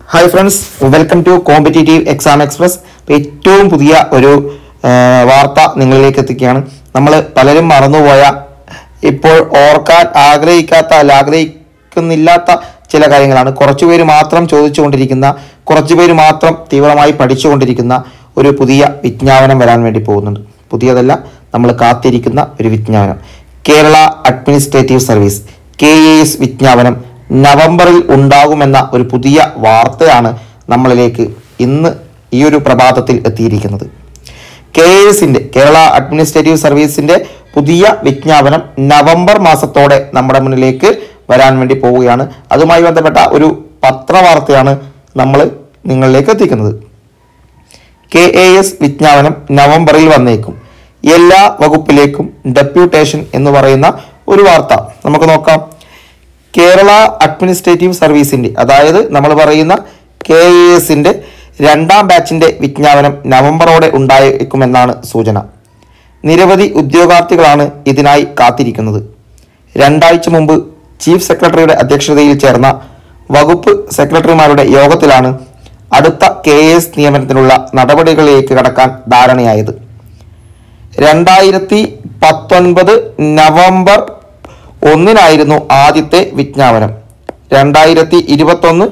Hi friends, welcome to competitive exam express. ഏറ്റവും പുതിയ ഒരു വാർത്ത നിങ്ങളിലേക്ക് എത്തിക്കുകയാണ്. നമ്മൾ പലരും മറന്നുപോയ, ഇപ്പോൾ ഓർക്കാൻ ആഗ്രഹിക്കുന്നില്ലാത്ത ചില കാര്യങ്ങളാണ്. കുറച്ചുപേര് മാത്രം ചോദിച്ചുകൊണ്ടിരിക്കുന്ന, കുറച്ചുപേര് മാത്രം തീവ്രമായി പഠിച്ചുകൊണ്ടിരിക്കുന്ന ഒരു പുതിയ വിജ്ഞാപനം വരാൻ വേണ്ടി പോകുന്നുണ്ട്. പുതിയതല്ല, നമ്മൾ കാത്തിരിക്കുന്ന ഒരു വിജ്ഞാപനം. കേരള അഡ്മിനിസ്ട്രേറ്റീവ് സർവീസ് KAS വിജ്ഞാപനം നവംബറിൽ ഉണ്ടാകുമെന്ന ഒരു പുതിയ വാർത്തയാണ് നമ്മളിലേക്ക് ഇന്ന് ഈ ഒരു പ്രഭാതത്തിൽ എത്തിയിരിക്കുന്നത്. KASന്റെ കേരള അഡ്മിനിസ്ട്രേറ്റീവ് സർവീസിന്റെ പുതിയ വിജ്ഞാപനം നവംബർ മാസത്തോടെ നമ്മുടെ മുന്നിലേക്ക് വരാൻ വേണ്ടി പോവുകയാണ്. അതുമായി ബന്ധപ്പെട്ട ഒരു പത്രവാർത്തയാണ് നമ്മൾ നിങ്ങളിലേക്ക് എത്തിക്കുന്നത്. KAS വിജ്ഞാപനം നവംബറിൽ വന്നേക്കും, എല്ലാ വകുപ്പിലേക്കും ഡെപ്യൂട്ടേഷൻ എന്ന് പറയുന്ന ഒരു വാർത്ത നമുക്ക് നോക്കാം. കേരള അഡ്മിനിസ്ട്രേറ്റീവ് സർവീസിന്റെ, അതായത് നമ്മൾ പറയുന്ന KASന്റെ രണ്ടാം ബാച്ചിന്റെ വിജ്ഞാപനം നവംബറോടെ ഉണ്ടായേക്കുമെന്നാണ് സൂചന. നിരവധി ഉദ്യോഗാർത്ഥികളാണ് ഇതിനായി കാത്തിരിക്കുന്നത്. 2 ആഴ്ച മുമ്പ് ചീഫ് സെക്രട്ടറിയുടെ അധ്യക്ഷതയിൽ ചേർന്ന വകുപ്പ് സെക്രട്ടറിമാരുടെ യോഗത്തിലാണ് അടുത്ത KAS നിയമനത്തിനുള്ള നടപടികളിലേക്ക് കടക്കാൻ ധാരണയായത്. 2019 നവംബർ 1 ആദ്യത്തെ വിജ്ഞാപനം. 2021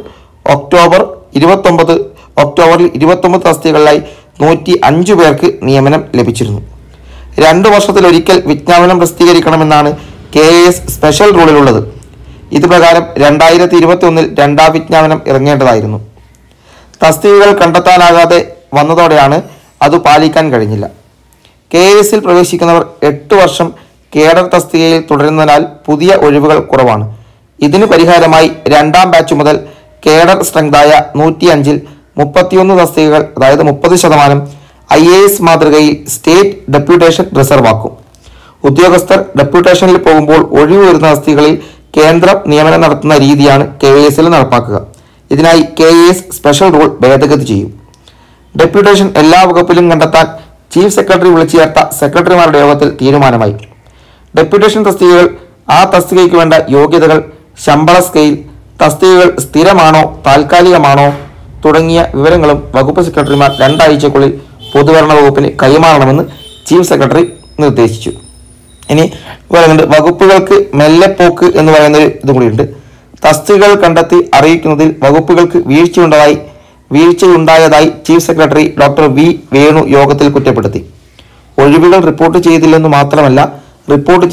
ഒക്ടോബറിൽ 29 തസ്തികകളിലായി 105 പേർക്ക് നിയമനം ലഭിച്ചിരുന്നു. 2 വർഷത്തിലൊരിക്കൽ വിജ്ഞാപനം പ്രസിദ്ധീകരിക്കണമെന്നാണ് KAS സ്പെഷ്യൽ റൂളിലുള്ളത്. ഇത് പ്രകാരം 2021 രണ്ടാം വിജ്ഞാപനം ഇറങ്ങേണ്ടതായിരുന്നു. തസ്തികകൾ കണ്ടെത്താനാകാതെ വന്നതോടെയാണ് അത് പാലിക്കാൻ കഴിഞ്ഞില്ല. KASൽ പ്രവേശിക്കുന്നവർ 8 വർഷം കേഡർ തസ്തികയിൽ തുടരുന്നതിനാൽ പുതിയ ഒഴിവുകൾ കുറവാണ്. ഇതിന് പരിഹാരമായി രണ്ടാം ബാച്ച് മുതൽ കേഡർ സ്ട്രെങ്തായ 105-ൽ 31 തസ്തികകൾ, അതായത് 30% IAS മാതൃകയിൽ സ്റ്റേറ്റ് ഡെപ്യൂട്ടേഷൻ റിസർവ് ആക്കും. ഉദ്യോഗസ്ഥർ ഡെപ്യൂട്ടേഷനിൽ പോകുമ്പോൾ ഒഴിവ് വരുന്ന തസ്തികകളിൽ കേന്ദ്രം നിയമനം നടത്തുന്ന രീതിയാണ് KASൽ നടപ്പാക്കുക. ഇതിനായി KAS സ്പെഷ്യൽ റൂൾ ഭേദഗതി ചെയ്യും. ഡെപ്യൂട്ടേഷൻ എല്ലാ വകുപ്പിലും കണ്ടെത്താൻ ചീഫ് സെക്രട്ടറി വിളിച്ചു ചേർത്ത സെക്രട്ടറിമാരുടെ യോഗത്തിൽ തീരുമാനമായി. ഡെപ്യൂട്ടേഷൻ തസ്തികകൾ, ആ തസ്തികയ്ക്ക് വേണ്ട യോഗ്യതകൾ, ശമ്പള സ്കെയിൽ, തസ്തികകൾ സ്ഥിരമാണോ താൽക്കാലികമാണോ തുടങ്ങിയ വിവരങ്ങളും വകുപ്പ് സെക്രട്ടറിമാർ 2 ആഴ്ചക്കുള്ളിൽ പൊതുഭരണ വകുപ്പിന് കൈമാറണമെന്ന് ചീഫ് സെക്രട്ടറി നിർദ്ദേശിച്ചു. ഇനി പറയുന്നുണ്ട്, വകുപ്പുകൾക്ക് മെല്ലെപ്പോക്ക് എന്ന് പറയുന്നൊരു ഇതും കൂടിയുണ്ട്. തസ്തികകൾ കണ്ടെത്തി അറിയിക്കുന്നതിൽ വകുപ്പുകൾക്ക് വീഴ്ചയുണ്ടായതായി chief secretary doctor V. Venu യോഗത്തിൽ കുറ്റപ്പെടുത്തി. ഒഴിവുകൾ റിപ്പോർട്ട് ചെയ്തില്ലെന്ന് മാത്രമല്ല, റിപ്പോർട്ട്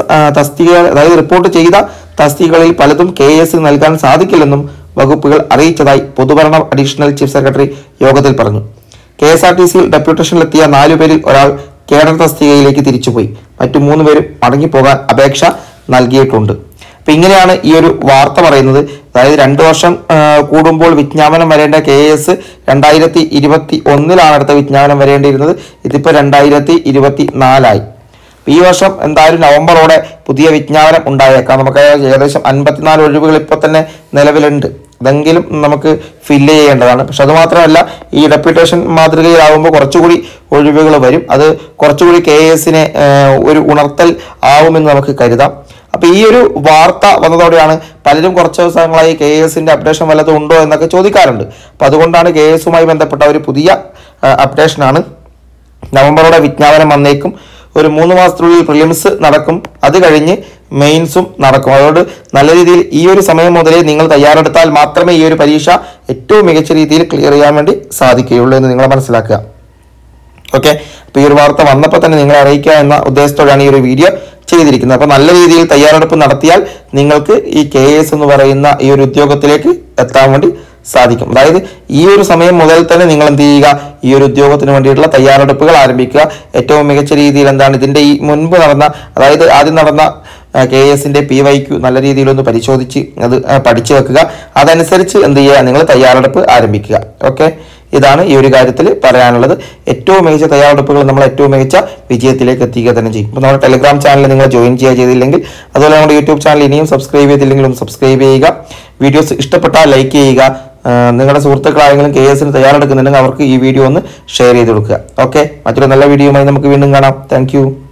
ചെയ്ത തസ്തികകളിൽ പലതും KAS നൽകാൻ സാധിക്കില്ലെന്നും വകുപ്പുകൾ അറിയിച്ചതായി പൊതുഭരണ അഡീഷണൽ ചീഫ് സെക്രട്ടറി യോഗത്തിൽ പറഞ്ഞു. KSRTCയിൽ ഡെപ്യൂട്ടേഷനിലെത്തിയ 4 പേരിൽ ഒരാൾ കേഡർ തസ്തികയിലേക്ക് തിരിച്ചുപോയി. മറ്റു 3 പേരും മടങ്ങിപ്പോകാൻ അപേക്ഷ നൽകിയിട്ടുണ്ട്. അപ്പൊ ഇങ്ങനെയാണ് ഈ ഒരു വാർത്ത പറയുന്നത്. അതായത് 2 വർഷം കൂടുമ്പോൾ വിജ്ഞാപനം വരേണ്ട KAS 2021 അടുത്ത വിജ്ഞാപനം വരേണ്ടിയിരുന്നത്. ഇതിപ്പോൾ 2024 ഈ വർഷം എന്തായാലും നവംബറോടെ പുതിയ വിജ്ഞാപനം ഉണ്ടായേക്കാം. നമുക്ക് ഏകദേശം 54 ഒഴിവുകൾ ഇപ്പോൾ തന്നെ നിലവിലുണ്ട്. അതെങ്കിലും നമുക്ക് ഫില്ല് ചെയ്യേണ്ടതാണ്. പക്ഷെ അതുമാത്രമല്ല, ഈ ഡെപ്യൂട്ടേഷൻ മാതൃകയിലാവുമ്പോൾ കുറച്ചുകൂടി ഒഴിവുകൾ വരും. അത് കുറച്ചുകൂടി KASനെ ഒരു ഉണർത്തൽ ആവുമെന്ന് നമുക്ക് കരുതാം. അപ്പൊ ഈ ഒരു വാർത്ത വന്നതോടെയാണ് പലരും കുറച്ച് ദിവസങ്ങളായി KASന്റെ അപ്ഡേഷൻ വല്ലതും ഉണ്ടോ എന്നൊക്കെ ചോദിക്കാറുണ്ട്. അപ്പൊ അതുകൊണ്ടാണ് KASുമായി ബന്ധപ്പെട്ട ഒരു പുതിയ അപ്ഡേഷനാണ്. നവംബറോടെ വിജ്ഞാപനം വന്നേക്കും. ഒരു 3 മാസത്തിനുള്ളിൽ പ്രിലിംസ് നടക്കും, അത് കഴിഞ്ഞ് മെയിൻസും നടക്കും. അതുകൊണ്ട് നല്ല രീതിയിൽ ഈ ഒരു സമയം മുതലേ നിങ്ങൾ തയ്യാറെടുത്താൽ മാത്രമേ ഈ ഒരു പരീക്ഷ ഏറ്റവും മികച്ച രീതിയിൽ ക്ലിയർ ചെയ്യാൻ വേണ്ടി സാധിക്കുകയുള്ളൂ എന്ന് നിങ്ങൾ മനസ്സിലാക്കുക. ഓക്കെ, അപ്പോൾ ഈ ഒരു വാർത്ത വന്നപ്പോൾ തന്നെ നിങ്ങളെ അറിയിക്കുക എന്ന ഉദ്ദേശത്തോടെയാണ് ഈ ഒരു വീഡിയോ ചെയ്തിരിക്കുന്നത്. അപ്പോൾ നല്ല രീതിയിൽ തയ്യാറെടുപ്പ് നടത്തിയാൽ നിങ്ങൾക്ക് ഈ KAS എന്ന് പറയുന്ന ഈ ഒരു ഉദ്യോഗത്തിലേക്ക് എത്താൻ വേണ്ടി സാധിക്കും. അതായത് ഈ ഒരു സമയം മുതൽ തന്നെ നിങ്ങൾ എന്ത് ചെയ്യുക, ഈ ഒരു ഉദ്യോഗത്തിന് വേണ്ടിയിട്ടുള്ള തയ്യാറെടുപ്പുകൾ ആരംഭിക്കുക. ഏറ്റവും മികച്ച രീതിയിൽ ഇതിന്റെ ഈ മുൻപ് നടന്ന, അതായത് ആദ്യം നടന്ന KASന്റെ PYQ നല്ല രീതിയിലൊന്ന് പരിശോധിച്ച് അത് പഠിച്ചു വെക്കുക. അതനുസരിച്ച് എന്ത് ചെയ്യുക, നിങ്ങൾ തയ്യാറെടുപ്പ് ആരംഭിക്കുക. ഓക്കെ, ഇതാണ് ഈ ഒരു കാര്യത്തിൽ പറയാനുള്ളത്. ഏറ്റവും മികച്ച തയ്യാറെടുപ്പുകൾ നമ്മൾ ഏറ്റവും മികച്ച വിജയത്തിലേക്ക് എത്തിക്കുക തന്നെ ചെയ്യും. അപ്പോൾ നമ്മുടെ ടെലിഗ്രാം ചാനൽ നിങ്ങൾ ജോയിൻ ചെയ്തില്ലെങ്കിൽ, അതുപോലെ നമ്മുടെ യൂട്യൂബ് ചാനൽ ഇനിയും സബ്സ്ക്രൈബ് ചെയ്തില്ലെങ്കിൽ ഒന്ന് സബ്സ്ക്രൈബ് ചെയ്യുക. വീഡിയോസ് ഇഷ്ടപ്പെട്ടാൽ ലൈക്ക് ചെയ്യുക. നിങ്ങളുടെ സുഹൃത്തുക്കൾ ആരെങ്കിലും KASന് തയ്യാറെടുക്കുന്നുണ്ടെങ്കിൽ അവർക്ക് ഈ വീഡിയോ ഒന്ന് ഷെയർ ചെയ്ത് കൊടുക്കുക. ഓക്കെ, മറ്റൊരു നല്ല വീഡിയോയുമായി നമുക്ക് വീണ്ടും കാണാം. താങ്ക്